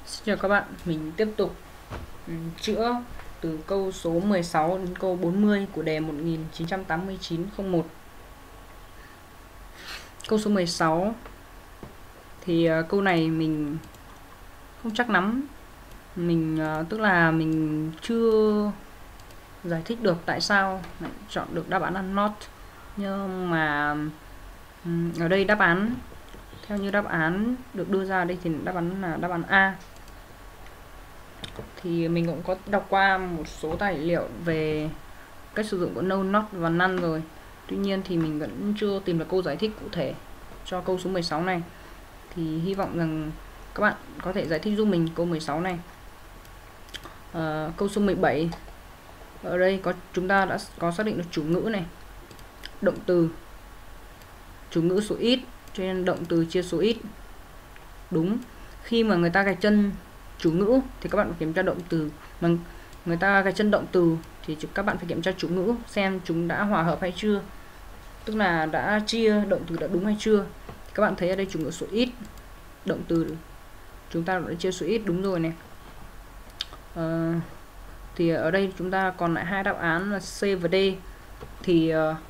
Xin chào các bạn, mình tiếp tục chữa từ câu số 16 đến câu 40 của đề 1989-01. Câu số 16 thì câu này mình không chắc lắm. Tức là mình chưa giải thích được tại sao lại chọn được đáp án là not. Nhưng mà ở đây đáp án theo như đáp án được đưa ra đây thì đáp án là đáp án A. Thì mình cũng có đọc qua một số tài liệu về cách sử dụng của no, not và none rồi. Tuy nhiên thì mình vẫn chưa tìm được câu giải thích cụ thể cho câu số 16 này. Thì hy vọng rằng các bạn có thể giải thích giúp mình câu 16 này. Câu số 17 ở đây chúng ta đã có xác định được chủ ngữ này, động từ, chủ ngữ số ít, cho nên động từ chia số ít. Đúng, khi mà người ta gạch chân chủ ngữ thì các bạn phải kiểm tra động từ, mà người ta gạch chân động từ thì các bạn phải kiểm tra chủ ngữ xem chúng đã hòa hợp hay chưa, tức là đã chia động từ đã đúng hay chưa. Thì các bạn thấy ở đây chủ ngữ số ít, động từ chúng ta đã chia số ít đúng rồi này. Thì ở đây chúng ta còn lại hai đáp án là C và D. Thì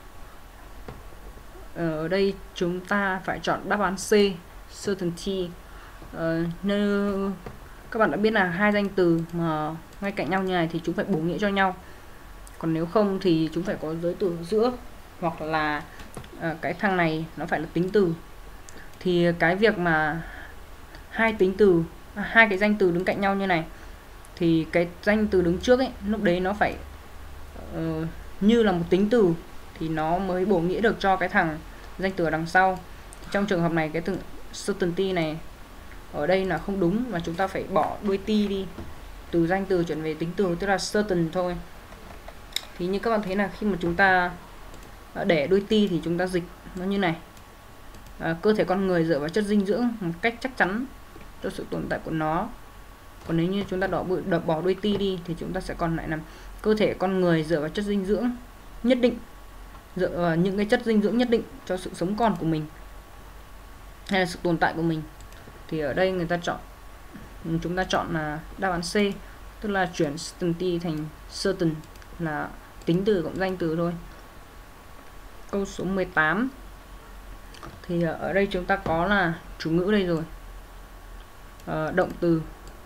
ở đây chúng ta phải chọn đáp án C, certainty. Nếu các bạn đã biết là hai danh từ mà ngay cạnh nhau như này thì chúng phải bổ nghĩa cho nhau, còn nếu không thì chúng phải có giới từ giữa, hoặc là cái thằng này nó phải là tính từ. Thì cái việc mà hai cái danh từ đứng cạnh nhau như này thì cái danh từ đứng trước ấy lúc đấy nó phải như là một tính từ thì nó mới bổ nghĩa được cho cái thằng danh từ ở đằng sau. Trong trường hợp này cái từ certainty này ở đây là không đúng, mà chúng ta phải bỏ đuôi t đi, từ danh từ chuyển về tính từ, tức là certain thôi. Thì như các bạn thấy là khi mà chúng ta để đuôi t thì chúng ta dịch nó như này: cơ thể con người dựa vào chất dinh dưỡng một cách chắc chắn cho sự tồn tại của nó. Còn nếu như chúng ta bỏ đuôi t đi thì chúng ta sẽ còn lại là cơ thể con người dựa vào chất dinh dưỡng nhất định, dựa vào những cái chất dinh dưỡng nhất định cho sự sống còn của mình hay là sự tồn tại của mình. Thì ở đây chúng ta chọn là đáp án C, tức là chuyển certainty thành certain, là tính từ cộng danh từ thôi. Câu số 18 thì ở đây chúng ta có là chủ ngữ đây rồi, động từ.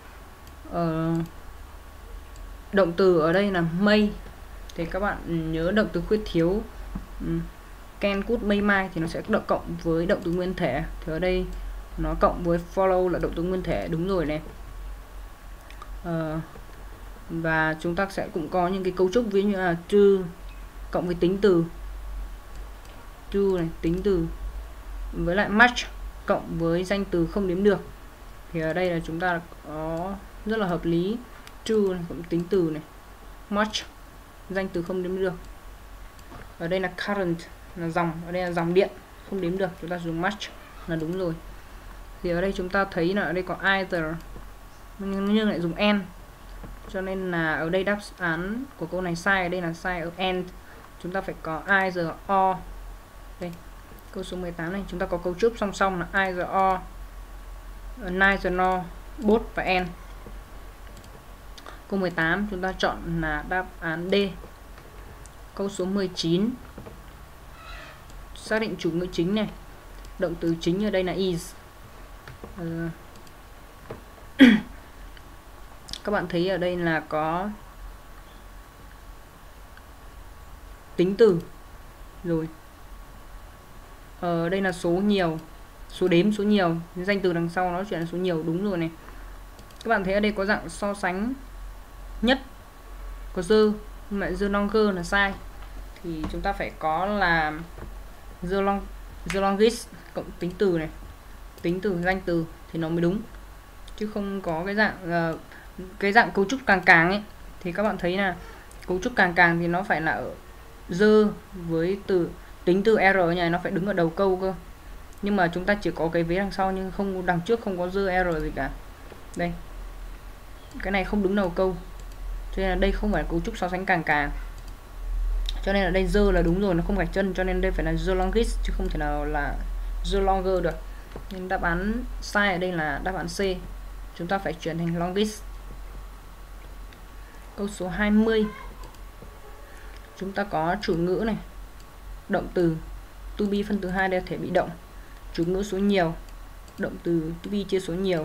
Động từ ở đây là may, thì các bạn nhớ động từ khuyết thiếu can, could, may, might thì nó sẽ cộng với động từ nguyên thể. Thì ở đây nó cộng với follow là động từ nguyên thể, đúng rồi này. Và chúng ta sẽ cũng có những cái cấu trúc ví dụ như là to cộng với tính từ, to này, tính từ, với lại much cộng với danh từ không đếm được. Thì ở đây là chúng ta có rất là hợp lý, to này, cộng tính từ này, much danh từ không đếm được. Ở đây là current là dòng, ở đây là dòng điện không đếm được, chúng ta dùng much là đúng rồi. Thì ở đây chúng ta thấy là ở đây có either nhưng lại dùng and, cho nên là ở đây đáp án của câu này sai. Ở đây là sai ở and, chúng ta phải có either or. Đây, câu số 18 này chúng ta có cấu trúc song song là either or, neither nor, both và and. Câu 18 chúng ta chọn là đáp án D. Câu số 19 xác định chủ ngữ chính này, động từ chính ở đây là is. Các bạn thấy ở đây là có tính từ rồi. Ở đây là số nhiều, số đếm, số nhiều, danh từ đằng sau nó chuyển là số nhiều, đúng rồi này. Các bạn thấy ở đây có dạng so sánh nhất, có the, nhưng mà the longer là sai. Thì chúng ta phải có là the longest cộng tính từ này, tính từ danh từ thì nó mới đúng, chứ không có cái dạng cấu trúc càng ấy. Thì các bạn thấy là cấu trúc càng thì nó phải là ở the với tính từ r này, nó phải đứng ở đầu câu cơ. Nhưng mà chúng ta chỉ có cái vế đằng sau nhưng không, đằng trước không có the r gì cả. Đây, cái này không đứng đầu câu, cho nên là đây không phải là cấu trúc so sánh càng. Cho nên là đây the là đúng rồi, nó không gạch chân, cho nên đây phải là the longest chứ không thể nào là the longer được. Nên đáp án sai ở đây là đáp án C, chúng ta phải chuyển thành longest. Câu số 20, chúng ta có chủ ngữ này, động từ to be phân từ 2 đây là thể bị động, chủ ngữ số nhiều, động từ to be chia số nhiều.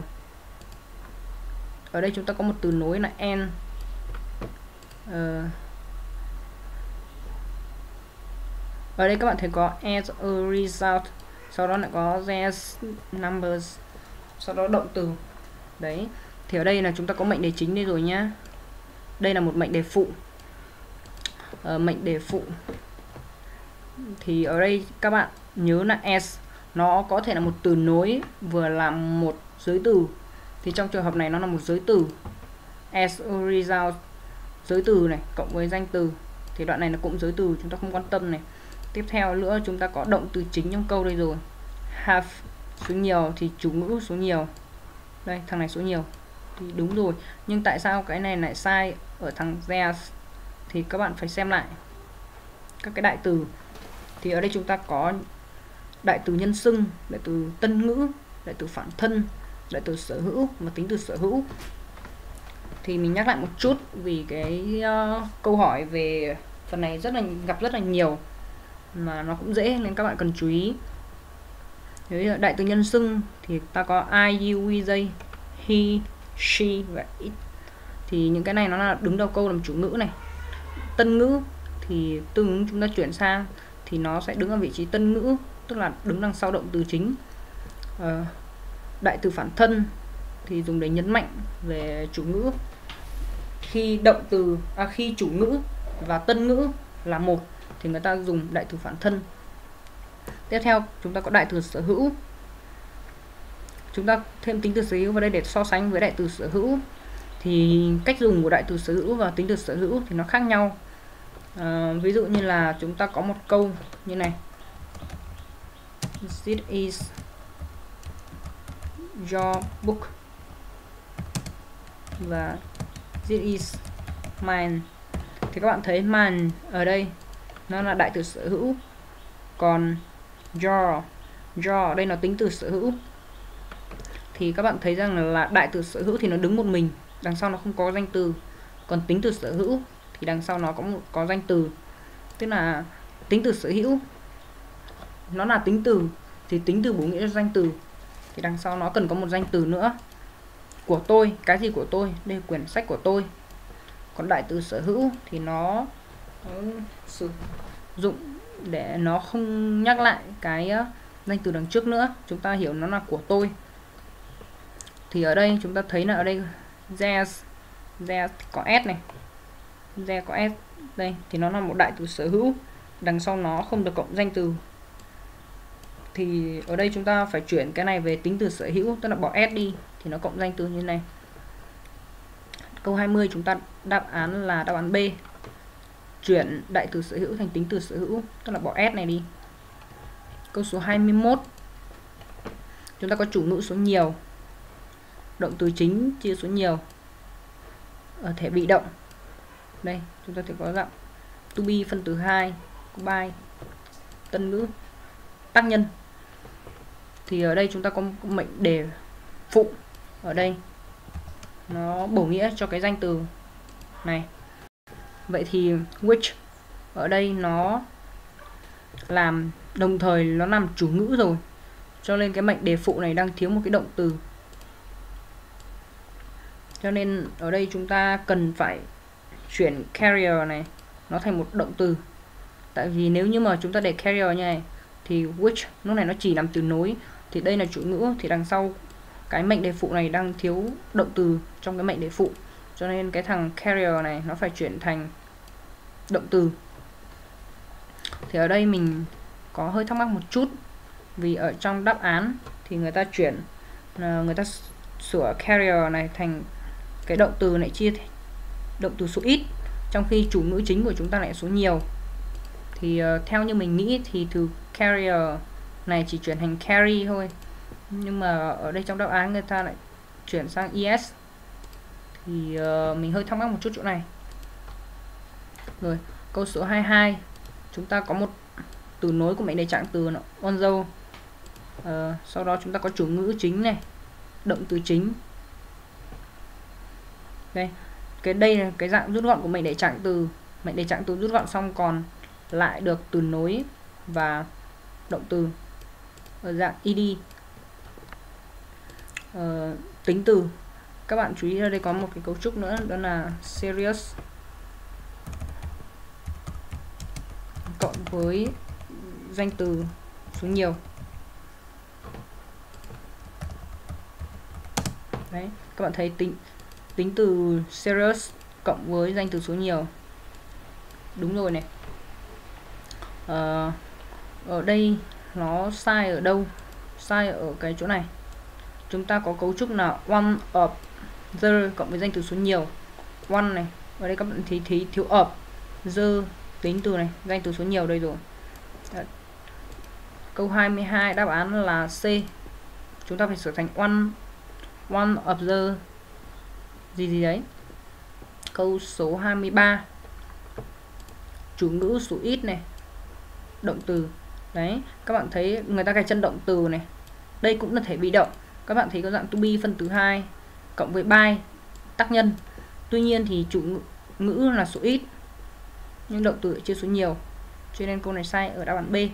Ở đây chúng ta có một từ nối là and. Ở đây các bạn thấy có as a result, sau đó lại có there's numbers, sau đó động từ. Đấy, thì ở đây là chúng ta có mệnh đề chính đây rồi nhá. Đây là một mệnh đề phụ. Mệnh đề phụ thì ở đây các bạn nhớ là as nó có thể là một từ nối vừa là một giới từ. Thì trong trường hợp này nó là một giới từ. As a result, giới từ này cộng với danh từ, thì đoạn này là cũng giới từ, chúng ta không quan tâm này. Tiếp theo nữa chúng ta có động từ chính trong câu đây rồi. Have số nhiều thì chủ ngữ số nhiều. Đây, thằng này số nhiều thì đúng rồi. Nhưng tại sao cái này lại sai ở thằng there's? Thì các bạn phải xem lại các cái đại từ. Thì ở đây chúng ta có đại từ nhân xưng, đại từ tân ngữ, đại từ phản thân, đại từ sở hữu và tính từ sở hữu. Thì mình nhắc lại một chút vì cái câu hỏi về phần này gặp rất là nhiều mà nó cũng dễ nên các bạn cần chú ý. Nếu đại từ nhân xưng thì ta có I, you, we, they, he, she và it. Thì những cái này nó là đứng đầu câu làm chủ ngữ này. Tân ngữ thì tương ứng chúng ta chuyển sang thì nó sẽ đứng ở vị trí tân ngữ, tức là đứng đằng sau động từ chính. Đại từ phản thân thì dùng để nhấn mạnh về chủ ngữ. Khi chủ ngữ và tân ngữ là một thì người ta dùng đại từ phản thân. Tiếp theo chúng ta có đại từ sở hữu. Chúng ta thêm tính từ sở hữu vào đây để so sánh với đại từ sở hữu. Thì cách dùng của đại từ sở hữu và tính từ sở hữu thì nó khác nhau. Ví dụ như là chúng ta có một câu như này: This is your book và this is mine. Thì các bạn thấy mine ở đây nó là đại từ sở hữu, còn your ở đây là tính từ sở hữu. Thì các bạn thấy rằng là đại từ sở hữu thì nó đứng một mình, đằng sau nó không có danh từ. Còn tính từ sở hữu thì đằng sau nó có danh từ. Tức là tính từ sở hữu nó là tính từ, thì tính từ bổ nghĩa cho danh từ, thì đằng sau nó cần có một danh từ nữa. Của tôi, cái gì của tôi? Đây là quyển sách của tôi. Còn đại từ sở hữu thì nó sử dụng để nó không nhắc lại cái danh từ đằng trước nữa, chúng ta hiểu nó là của tôi. Thì ở đây chúng ta thấy là ở đây there's có s này, there có s đây thì nó là một đại từ sở hữu, đằng sau nó không được cộng danh từ. Thì ở đây chúng ta phải chuyển cái này về tính từ sở hữu, tức là bỏ s đi thì nó cộng danh từ như này. Câu 20 chúng ta đáp án là đáp án B. Chuyển đại từ sở hữu thành tính từ sở hữu, tức là bỏ s này đi. Câu số 21. Chúng ta có chủ ngữ số nhiều, động từ chính chia số nhiều. Ở thể bị động, đây chúng ta sẽ có dạng to be phân từ 2, có by, tân ngữ, tác nhân. Thì ở đây chúng ta có mệnh đề phụ, ở đây nó bổ nghĩa cho cái danh từ này. Vậy thì which ở đây nó làm đồng thời nó làm chủ ngữ rồi, cho nên cái mệnh đề phụ này đang thiếu một cái động từ. Cho nên ở đây chúng ta cần phải chuyển carrier này nó thành một động từ. Tại vì nếu như mà chúng ta để carrier như này thì which lúc này nó chỉ làm từ nối, thì đây là chủ ngữ, thì đằng sau cái mệnh đề phụ này đang thiếu động từ trong cái mệnh đề phụ, cho nên cái thằng carrier này nó phải chuyển thành động từ. Thì ở đây mình có hơi thắc mắc một chút, vì ở trong đáp án thì người ta sửa carrier này thành cái động từ này chia động từ số ít, trong khi chủ ngữ chính của chúng ta lại số nhiều. Thì theo như mình nghĩ thì từ carrier này chỉ chuyển thành carry thôi, nhưng mà ở đây trong đáp án người ta lại chuyển sang es, thì mình hơi thắc mắc một chút chỗ này. Rồi câu số 22 chúng ta có một từ nối của mệnh đề trạng từ although. Sau đó chúng ta có chủ ngữ chính này, động từ chính, Đây, đây là cái dạng rút gọn của mệnh đề trạng từ. Mệnh đề trạng từ rút gọn xong còn lại được từ nối và động từ ở dạng ed. Tính từ, các bạn chú ý ở đây có một cái cấu trúc nữa, đó là serious cộng với danh từ số nhiều. Đấy, các bạn thấy tính từ serious cộng với danh từ số nhiều. Đúng rồi này. Ở đây nó sai ở đâu? Sai ở cái chỗ này. Chúng ta có cấu trúc là one of the cộng với danh từ số nhiều. One này, ở đây các bạn thấy thiếu of, the tính từ này, danh từ số nhiều đây rồi. Đấy. Câu 22 đáp án là C. Chúng ta phải sửa thành one of the gì đấy. Câu số 23 chủ ngữ số ít này, động từ. Đấy, các bạn thấy người ta gạch chân động từ này. Đây cũng là thể bị động. Các bạn thấy có dạng to be phân từ 2 cộng với by tác nhân. Tuy nhiên thì chủ ngữ là số ít nhưng động từ chưa số nhiều, cho nên câu này sai ở đáp án B.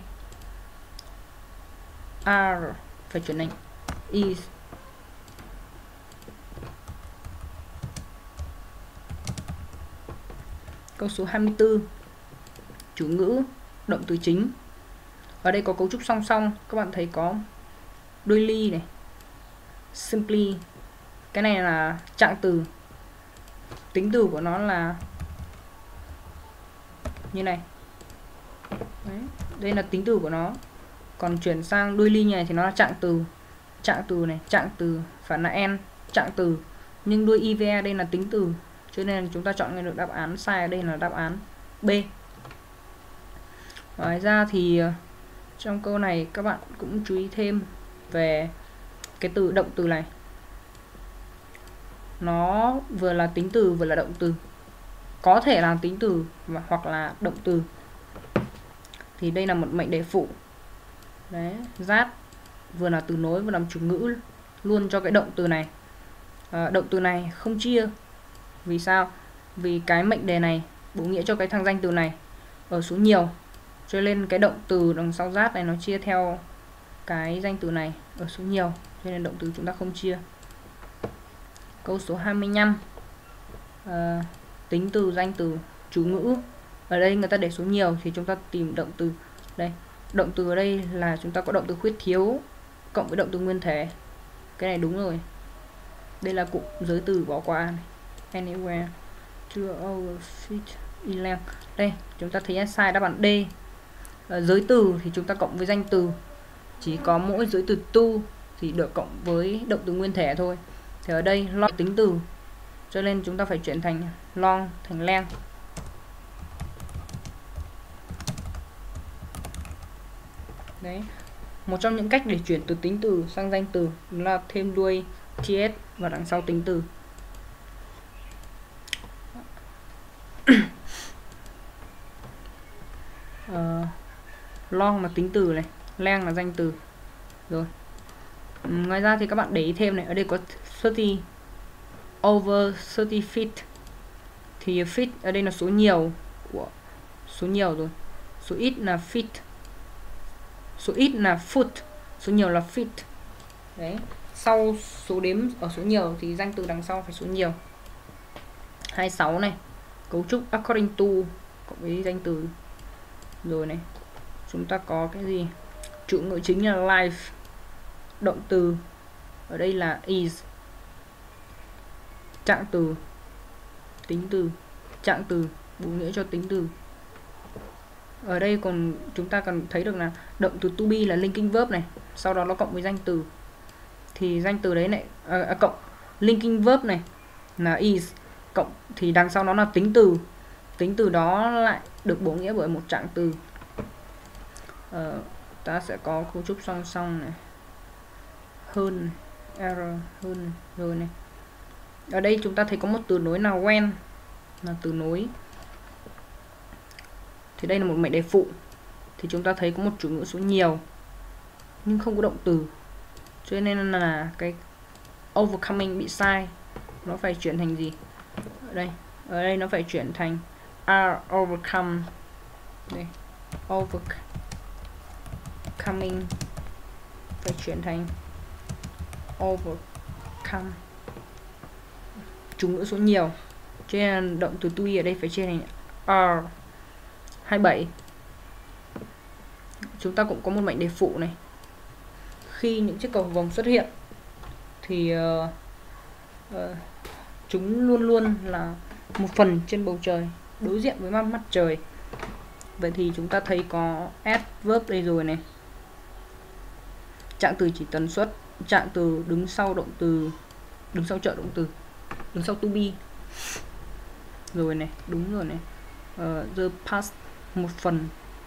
R phải chuyển thành is. Câu số 24 chủ ngữ động từ chính. Ở đây có cấu trúc song song, các bạn thấy có daily này, simply. Cái này là trạng từ, tính từ của nó là như này. Đấy, đây là tính từ của nó. Còn chuyển sang daily như này thì nó là trạng từ. Trạng từ này, trạng từ phải là n, trạng từ. Nhưng đuôi IVE đây là tính từ, cho nên chúng ta chọn được đáp án sai ở đây là đáp án B. Ngoài ra thì trong câu này các bạn cũng chú ý thêm về cái từ động từ này. Nó vừa là tính từ vừa là động từ. Có thể là tính từ hoặc là động từ. Thì đây là một mệnh đề phụ. Đấy, that vừa là từ nối vừa làm chủ ngữ luôn cho cái động từ này. Động từ này không chia. Vì sao? Vì cái mệnh đề này bổ nghĩa cho cái thằng danh từ này ở số nhiều, cho nên cái động từ đằng sau that này nó chia theo cái danh từ này ở số nhiều, cho nên động từ chúng ta không chia. Câu số 25 tính từ, danh từ, chủ ngữ. Ở đây người ta để số nhiều thì chúng ta tìm động từ. Đây, động từ ở đây là chúng ta có động từ khuyết thiếu cộng với động từ nguyên thể. Cái này đúng rồi. Đây là cụm giới từ bỏ qua này. Anywhere, to, over, fit, in. Đây, chúng ta thấy sai đáp án D. Giới từ thì chúng ta cộng với danh từ. Chỉ có mỗi giới từ to thì được cộng với động từ nguyên thể thôi. Thì ở đây long tính từ, cho nên chúng ta phải chuyển thành long thành length. Đấy, một trong những cách để chuyển từ tính từ sang danh từ là thêm đuôi ts vào đằng sau tính từ. Long là tính từ này, length là danh từ. Rồi. Ngoài ra thì các bạn để ý thêm này, ở đây có 30 over 30 feet. Thì feet ở đây là số nhiều của số nhiều rồi. Số ít là feet. Số ít là foot, số nhiều là feet. Đấy, sau số đếm ở số nhiều thì danh từ đằng sau phải số nhiều. 26 này, cấu trúc according to cộng với danh từ. Rồi này, chúng ta có cái gì? Chủ ngữ chính là life. Động từ ở đây là is. Trạng từ, tính từ, trạng từ bổ nghĩa cho tính từ. Ở đây còn chúng ta cần thấy được là động từ to be là linking verb này, sau đó nó cộng với danh từ. Thì danh từ đấy này cộng linking verb này là is, cộng thì đằng sau nó là tính từ. Tính từ đó lại được bổ nghĩa bởi một trạng từ. Ta sẽ có cấu trúc song song này. Hơn này, error hơn này. Rồi này. Ở đây chúng ta thấy có một từ nối là when, là từ nối. Thì đây là một mệnh đề phụ. Thì chúng ta thấy có một chủ ngữ số nhiều nhưng không có động từ, cho nên là cái overcoming bị sai. Nó phải chuyển thành gì? ở đây nó phải chuyển thành are overcome. Đây, overcoming phải chuyển thành overcome, chủ ngữ số nhiều, cho nên động từ to be ở đây phải trên thành are. 27. Chúng ta cũng có một mệnh đề phụ này. Khi những chiếc cầu vồng xuất hiện thì chúng luôn luôn là một phần trên bầu trời đối diện với mặt trời. Vậy thì chúng ta thấy có adverb đây rồi này. Trạng từ chỉ tần suất, trạng từ đứng sau động từ, đứng sau trợ động từ, đứng sau to be rồi này, đúng rồi này. The past một phần,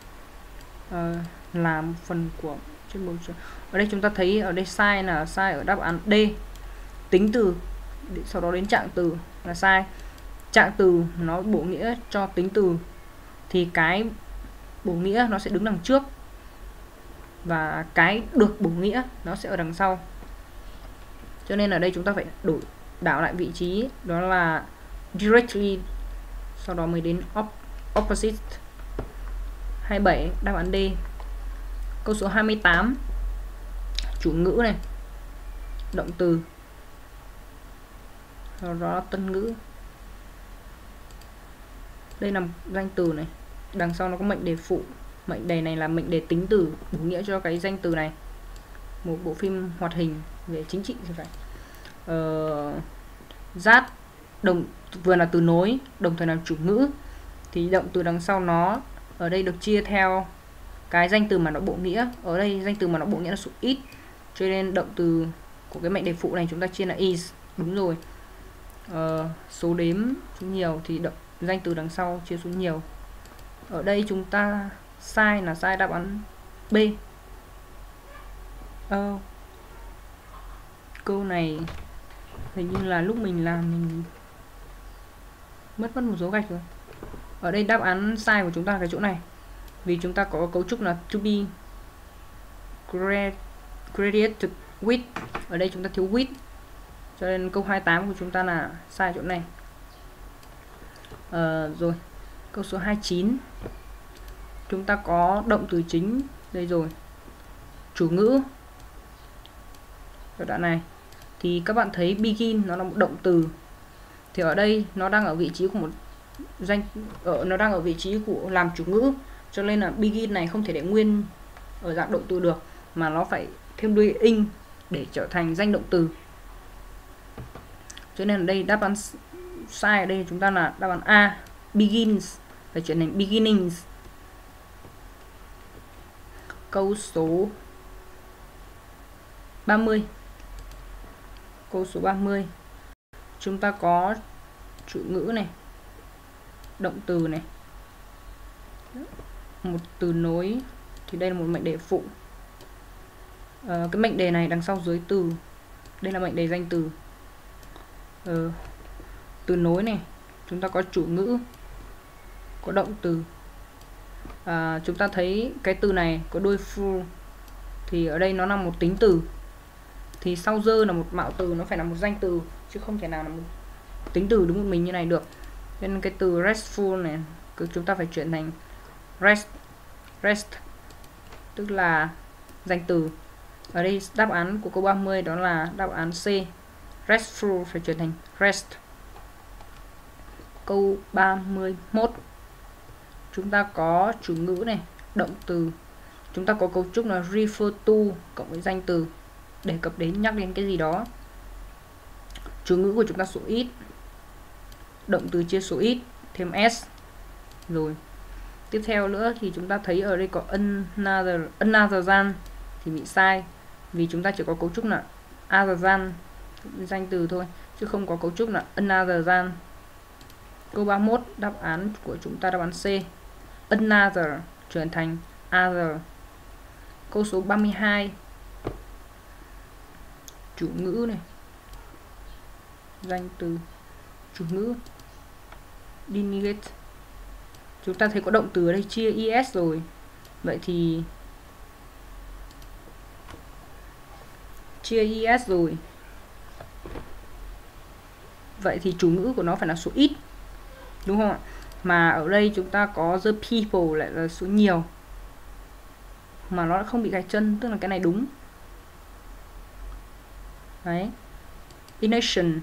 là một phần của trên bầu trời. Ở đây chúng ta thấy ở đây sai là sai ở đáp án D, tính từ sau đó đến trạng từ là sai. Trạng từ nó bổ nghĩa cho tính từ thì cái bổ nghĩa nó sẽ đứng đằng trước và cái được bổ nghĩa nó sẽ ở đằng sau. Cho nên ở đây chúng ta phải đảo lại vị trí, đó là directly sau đó mới đến opposite. 27 đáp án D. Câu số 28, chủ ngữ này, động từ, sau đó tân ngữ. Đây là danh từ này, đằng sau nó có mệnh đề phụ. Mệnh đề này là mệnh đề tính từ, bổ nghĩa cho cái danh từ này. Một bộ phim hoạt hình về chính trị thì phải. That vừa là từ nối, đồng thời là chủ ngữ, thì động từ đằng sau nó ở đây được chia theo cái danh từ mà nó bộ nghĩa. Ở đây danh từ mà nó bộ nghĩa là số ít, cho nên động từ của cái mệnh đề phụ này chúng ta chia là is. Đúng rồi. Số đếm số nhiều thì danh từ đằng sau chia số nhiều. Ở đây chúng ta sai là sai đáp án B. Câu này hình như là lúc mình làm mình mất một dấu gạch rồi. Ở đây đáp án sai của chúng ta là cái chỗ này, vì chúng ta có cấu trúc là to be credited with, ở đây chúng ta thiếu with, cho nên câu 28 của chúng ta là sai chỗ này. Rồi câu số 29, chúng ta có động từ chính đây rồi, chủ ngữ. Ở đoạn này thì các bạn thấy begin nó là một động từ, thì ở đây nó đang ở vị trí của một nó đang ở vị trí của làm chủ ngữ, cho nên là begin này không thể để nguyên ở dạng động từ được, mà nó phải thêm đuôi ing để trở thành danh động từ. Cho nên ở đây đáp án sai ở đây chúng ta là đáp án A, begins phải chuyển thành beginnings. Câu số 30. Câu số 30, chúng ta có chủ ngữ này, động từ này, một từ nối, thì đây là một mệnh đề phụ. Cái mệnh đề này đằng sau dưới từ, đây là mệnh đề danh từ. Từ nối này, chúng ta có chủ ngữ, có động từ. Chúng ta thấy cái từ này có đuôi full, thì ở đây nó là một tính từ, thì sau dơ là một mạo từ, nó phải là một danh từ chứ không thể nào là một tính từ đúng một mình như này được. Nên cái từ restful này chúng ta phải chuyển thành rest, tức là danh từ. Ở đây đáp án của câu 30 đó là đáp án C, restful phải chuyển thành rest. Câu 31, chúng ta có chủ ngữ này, động từ, chúng ta có cấu trúc là refer to cộng với danh từ, đề cập đến, nhắc đến cái gì đó. Chủ ngữ của chúng ta số ít, động từ chia số ít, thêm s. Rồi tiếp theo nữa thì chúng ta thấy ở đây có another than thì bị sai, vì chúng ta chỉ có cấu trúc là other than, danh từ thôi, chứ không có cấu trúc là another than. Câu 31 đáp án của chúng ta đáp án C, another chuyển thành other. Câu số 32, chủ ngữ này, danh từ, chủ ngữ, denigrate. Chúng ta thấy có động từ ở đây chia es rồi, vậy thì chia es rồi, vậy thì chủ ngữ của nó phải là số ít, đúng không ạ? Mà ở đây chúng ta có the people lại là số nhiều, mà nó không bị gạch chân, tức là cái này đúng. Đấy. Ination.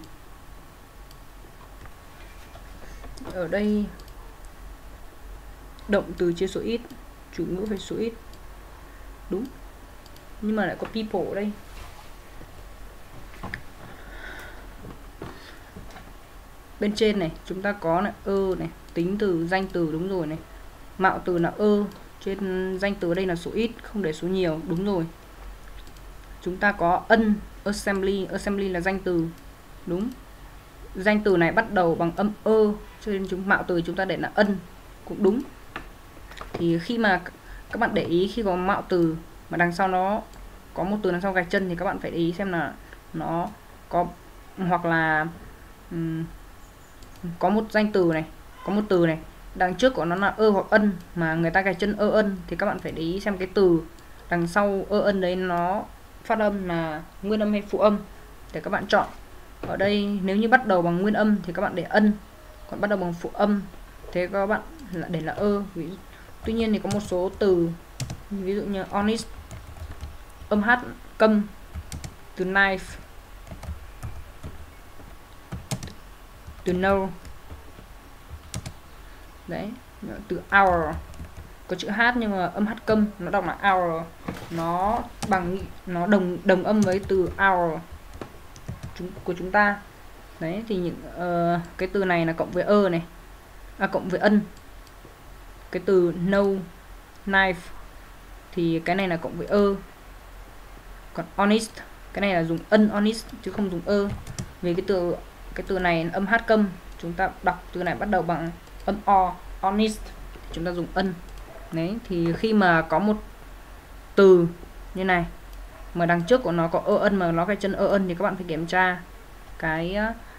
Ở đây động từ chia số ít, chủ ngữ phải số ít. Đúng. Nhưng mà lại có people ở đây. Bên trên này chúng ta có là này, tính từ, danh từ, đúng rồi này. Mạo từ là trên danh từ đây là số ít, không để số nhiều, đúng rồi. Chúng ta có assembly là danh từ, đúng. Danh từ này bắt đầu bằng âm cho nên mạo từ chúng ta để là cũng đúng. Thì khi mà các bạn để ý, khi có mạo từ mà đằng sau nó có một từ đằng sau gạch chân thì các bạn phải để ý xem là nó có, hoặc là có một danh từ này, có một từ này đằng trước của nó là hoặc mà người ta gạch chân thì các bạn phải để ý xem cái từ đằng sau đấy nó phát âm là nguyên âm hay phụ âm để các bạn chọn. Ở đây nếu như bắt đầu bằng nguyên âm thì các bạn để còn bắt đầu bằng phụ âm thế các bạn lại để là Tuy nhiên thì có một số từ ví dụ như honest, âm h câm, từ knife, từ know. Đấy, từ hour có chữ h nhưng mà âm h câm, nó đọc là hour, nó đồng âm với từ hour của chúng ta. Đấy thì những cái từ này là cộng với này, cộng với cái từ know, knife thì cái này là cộng với còn honest cái này là dùng honest chứ không dùng vì cái từ này âm h câm, chúng ta đọc từ này bắt đầu bằng âm honest, chúng ta dùng Đấy thì khi mà có một từ như này mà đằng trước của nó có mà nó cái chân thì các bạn phải kiểm tra cái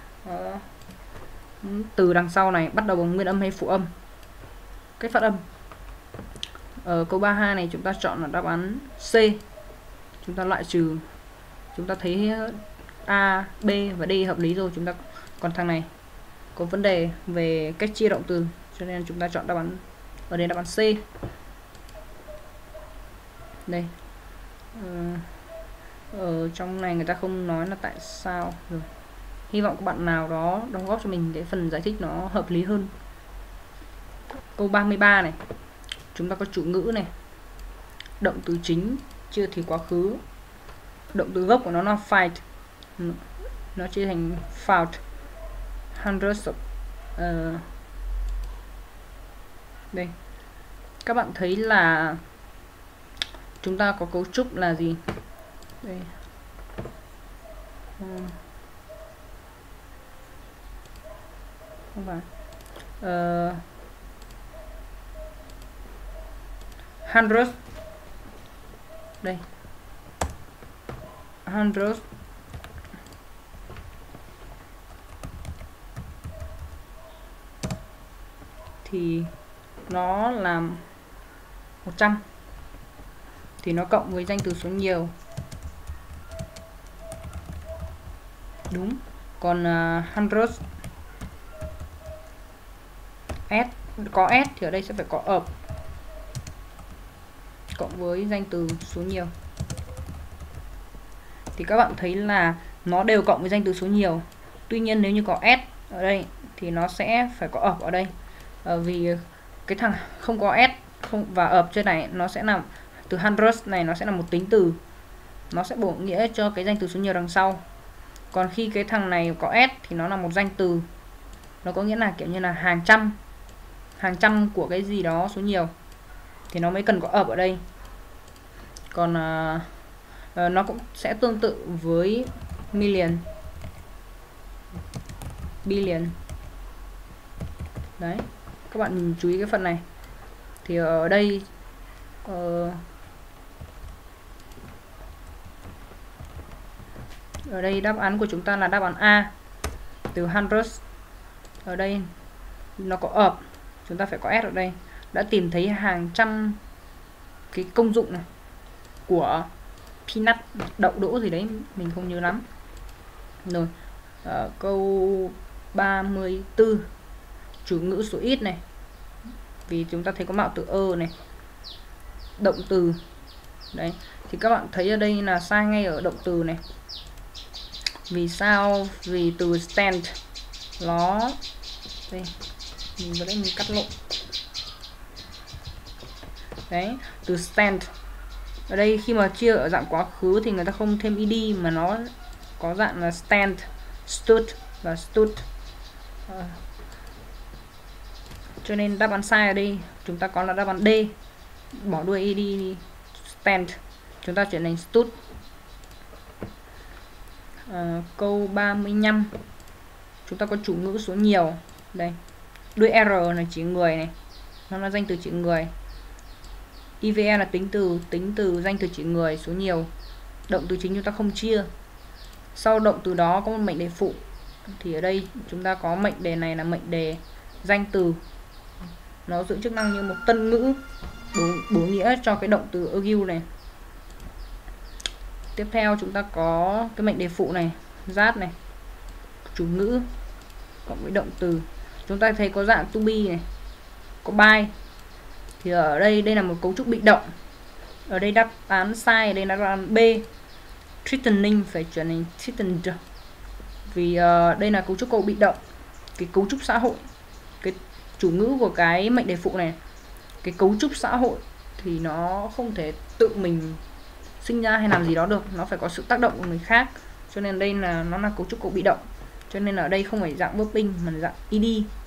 từ đằng sau này bắt đầu bằng nguyên âm hay phụ âm, cách phát âm. Ở câu 32 này chúng ta chọn là đáp án C. Chúng ta loại trừ, chúng ta thấy A, B và D hợp lý rồi, chúng ta còn thằng này có vấn đề về cách chia động từ cho nên chúng ta chọn đáp án ở đây, đáp án C. Đây ở trong này người ta không nói là tại sao rồi. Hy vọng các bạn nào đó đóng góp cho mình cái phần giải thích nó hợp lý hơn. Câu 33 này chúng ta có chủ ngữ này, động từ chính chia thì quá khứ, động từ gốc của nó là fight, nó chia thành fought, hundreds of đây các bạn thấy là chúng ta có cấu trúc là gì đây, không phải hundreds, đây hundreds thì nó là 100 thì nó cộng với danh từ số nhiều, đúng. Còn hundreds có s thì ở đây sẽ phải có of cộng với danh từ số nhiều, thì các bạn thấy là nó đều cộng với danh từ số nhiều. Tuy nhiên nếu như có s ở đây thì nó sẽ phải có of ở đây, vì cái thằng không có s và of trên này nó sẽ là từ hundreds này, nó sẽ là một tính từ, nó sẽ bổ nghĩa cho cái danh từ số nhiều đằng sau. Còn khi cái thằng này có s thì nó là một danh từ, nó có nghĩa là kiểu như là hàng trăm của cái gì đó số nhiều thì nó mới cần có of ở đây. Còn nó cũng sẽ tương tự với million, billion. Đấy, các bạn chú ý cái phần này. Thì ở đây ở đây đáp án của chúng ta là đáp án A, từ hundreds. Ở đây nó có of, chúng ta phải có s ở đây. Đã tìm thấy hàng trăm cái công dụng này của peanut, đậu đỗ gì đấy mình không nhớ lắm rồi. Câu 34 chủ ngữ số ít này, vì chúng ta thấy có mạo từ ơ này, động từ đấy, thì các bạn thấy ở đây là sai ngay ở động từ này. Vì sao? Vì từ stand nó đây, mình vào đây mình cắt lộn đấy, từ stand ở đây khi mà chia ở dạng quá khứ thì người ta không thêm ed mà nó có dạng là stand, stood và stood. Cho nên đáp án sai ở đây chúng ta có là đáp án D, bỏ đuôi ed đi, stand, chúng ta chuyển thành stood. Câu 35 chúng ta có chủ ngữ số nhiều đây, đuôi R là chỉ người này, nó là danh từ chỉ người. IVE là tính từ danh từ chỉ người số nhiều. Động từ chính chúng ta không chia. Sau động từ đó có một mệnh đề phụ, thì ở đây chúng ta có mệnh đề này là mệnh đề danh từ, nó giữ chức năng như một tân ngữ bổ nghĩa cho cái động từ argue này. Tiếp theo chúng ta có cái mệnh đề phụ này, that này, chủ ngữ cộng với động từ. Chúng ta thấy có dạng to be này, có by. Thì ở đây là một cấu trúc bị động. Ở đây đáp án sai, ở đây là đáp án B, threatening phải chuyển thành threatened. Vì đây là cấu trúc câu bị động, cái cấu trúc xã hội, cái chủ ngữ của cái mệnh đề phụ này, cái cấu trúc xã hội thì nó không thể tự mình sinh ra hay làm gì đó được, nó phải có sự tác động của người khác. Cho nên đây là nó là cấu trúc câu bị động. Cho nên ở đây không phải dạng verb in mà là dạng ed.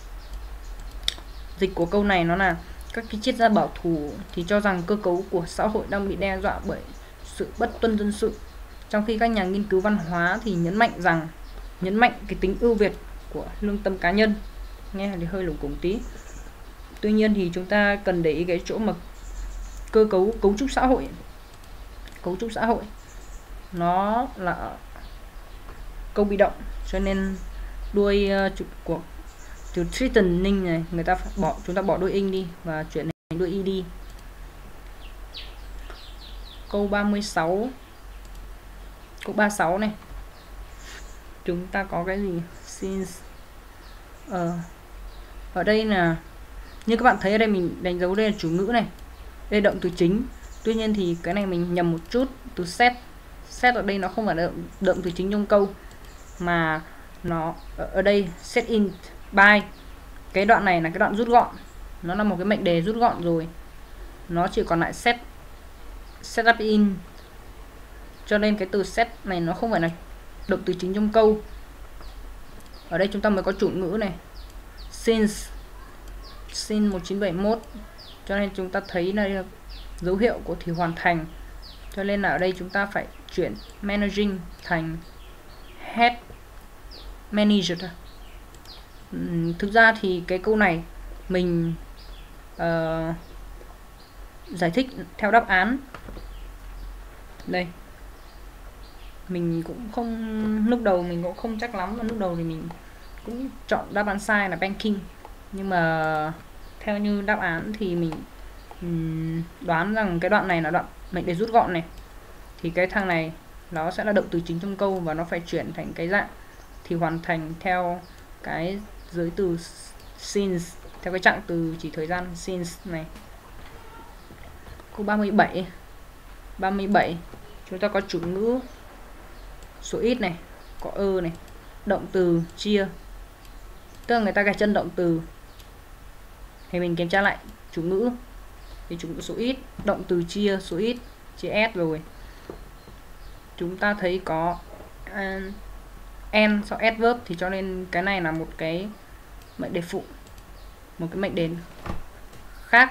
Dịch của câu này nó là các cái triết gia bảo thủ thì cho rằng cơ cấu của xã hội đang bị đe dọa bởi sự bất tuân dân sự, trong khi các nhà nghiên cứu văn hóa thì nhấn mạnh cái tính ưu việt của lương tâm cá nhân. Nghe thì hơi lủng củng tí. Tuy nhiên thì chúng ta cần để ý cái chỗ mà cấu trúc xã hội. Cấu trúc xã hội nó là câu bị động, cho nên đuôi của từ threatening này chúng ta bỏ đuôi in đi và chuyển thành đuôi ed. Câu 36, câu 36 này chúng ta có cái gì? Since ở đây là như các bạn thấy ở đây mình đánh dấu đây là chủ ngữ này, đây là động từ chính. Tuy nhiên thì cái này mình nhầm một chút, từ set ở đây nó không phải là động từ chính trong câu, mà nó ở đây set in by. Cái đoạn này là cái đoạn rút gọn, nó là một cái mệnh đề rút gọn rồi, nó chỉ còn lại set up in, cho nên cái từ set này nó không phải là động từ chính trong câu. Ở đây chúng ta mới có chủ ngữ này, since 1971, cho nên chúng ta thấy đây là dấu hiệu của thì hoàn thành. Cho nên là ở đây chúng ta phải chuyển managing thành head manager. Thực ra thì cái câu này mình giải thích theo đáp án đây, mình cũng không, lúc đầu mình cũng không chắc lắm, và lúc đầu thì mình cũng chọn đáp án sai là banking, nhưng mà theo như đáp án thì mình đoán rằng cái đoạn này là đoạn mệnh đề rút gọn này, thì cái thằng này nó sẽ là động từ chính trong câu và nó phải chuyển thành cái dạng thì hoàn thành theo cái giới từ since, theo cái trạng từ chỉ thời gian since này. Câu 37 chúng ta có chủ ngữ số ít này, có ơ này, động từ chia, tức là người ta gạch chân động từ. Thì mình kiểm tra lại chủ ngữ thì chủ ngữ số ít, động từ chia số ít, chia s rồi. Chúng ta thấy có n sau adverb, thì cho nên cái này là một cái mệnh đề phụ, một cái mệnh đề khác.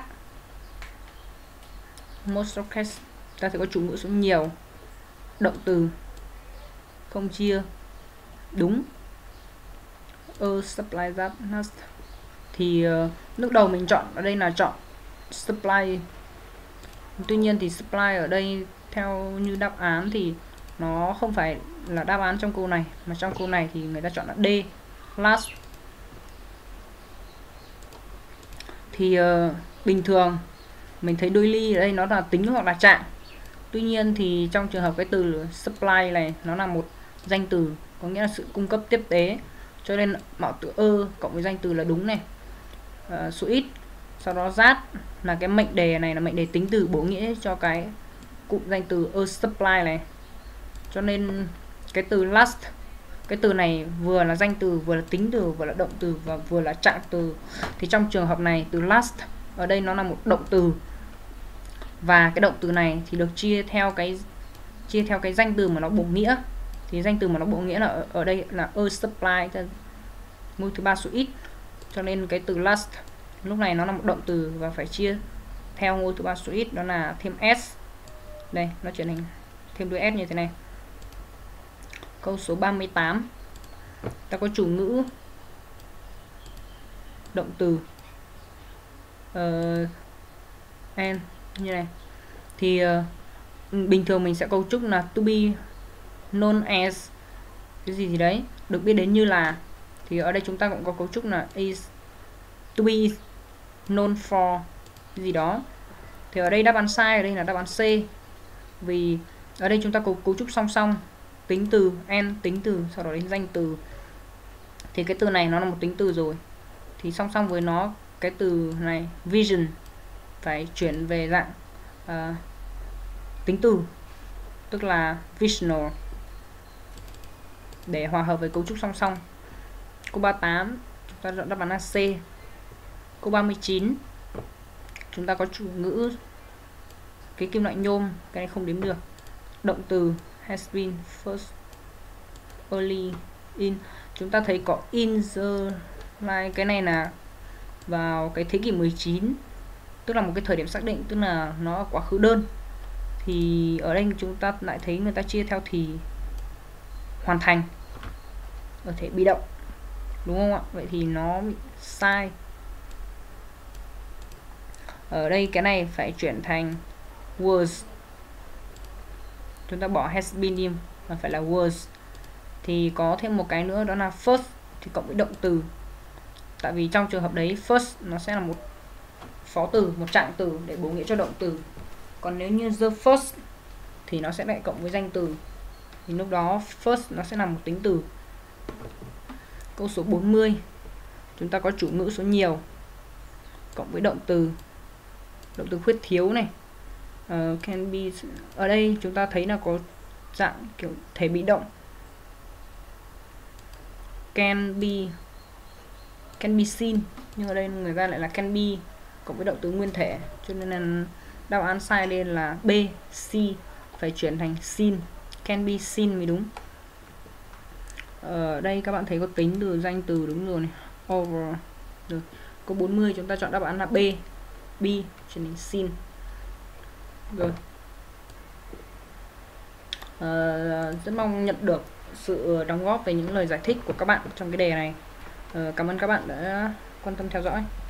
Most of case ta sẽ có chủ ngữ số nhiều, động từ không chia, đúng, supply that not. Thì lúc đầu mình chọn ở đây là chọn supply, tuy nhiên thì supply ở đây theo như đáp án thì nó không phải là đáp án trong câu này, mà trong câu này thì người ta chọn là D, last. Thì bình thường mình thấy đuôi ly ở đây nó là tính hoặc là trạng. Tuy nhiên thì trong trường hợp cái từ supply này nó là một danh từ, có nghĩa là sự cung cấp tiếp tế, cho nên mạo từ ơ cộng với danh từ là đúng này. Số ít, sau đó that là cái mệnh đề này là mệnh đề tính từ bổ nghĩa cho cái cụm danh từ a supply này, cho nên cái từ last, cái từ này vừa là danh từ, vừa là tính từ, vừa là động từ và vừa là trạng từ. Thì trong trường hợp này từ last ở đây nó là một động từ, và cái động từ này thì được chia theo cái danh từ mà nó bổ nghĩa. Thì danh từ mà nó bổ nghĩa là ở đây là a supply, ngôi thứ ba số ít, cho nên cái từ last lúc này nó là một động từ và phải chia theo ngôi thứ ba số ít, đó là thêm s. Đây nó trở thành thêm đuôi s như thế này. Câu số 38, ta có chủ ngữ động từ and như này. Thì bình thường mình sẽ cấu trúc là to be known as cái gì đấy, được biết đến như là. Thì ở đây chúng ta cũng có cấu trúc là is to be known for cái gì đó. Thì ở đây đáp án sai ở đây là đáp án C, vì ở đây chúng ta cấu trúc song song, tính từ and tính từ, sau đó đến danh từ. Thì cái từ này nó là một tính từ rồi, thì song song với nó cái từ này vision phải chuyển về dạng tính từ, tức là visional, để hòa hợp với cấu trúc song song. Câu 38 chúng ta chọn đáp án là C. Câu 39 chúng ta có chủ ngữ cái kim loại nhôm, cái này không đếm được. Động từ has been first early in, chúng ta thấy có in the line, cái này là vào cái thế kỷ 19, tức là một cái thời điểm xác định, tức là nó quá khứ đơn. Thì ở đây chúng ta lại thấy người ta chia theo thì hoàn thành ở thể bị động, đúng không ạ? Vậy thì nó bị sai. Ở đây cái này phải chuyển thành was, chúng ta bỏ has been in mà phải là was. Thì có thêm một cái nữa đó là first thì cộng với động từ, tại vì trong trường hợp đấy first nó sẽ là một phó từ, một trạng từ để bổ nghĩa cho động từ. Còn nếu như the first thì nó sẽ lại cộng với danh từ, thì lúc đó first nó sẽ là một tính từ. Câu số 40 chúng ta có chủ ngữ số nhiều cộng với động từ khuyết thiếu này. Can be, ở đây chúng ta thấy là có dạng kiểu thể bị động, can be seen, nhưng ở đây người ta lại là can be cộng với động từ nguyên thể, cho nên là đáp án sai đây là B, C, phải chuyển thành seen, can be seen mới đúng. Ở đây các bạn thấy có tính từ danh từ đúng rồi này, over. Rồi. Câu 40 chúng ta chọn đáp án là B, chuyển thành seen. Rồi. Rất mong nhận được sự đóng góp về những lời giải thích của các bạn trong cái đề này. Cảm ơn các bạn đã quan tâm theo dõi.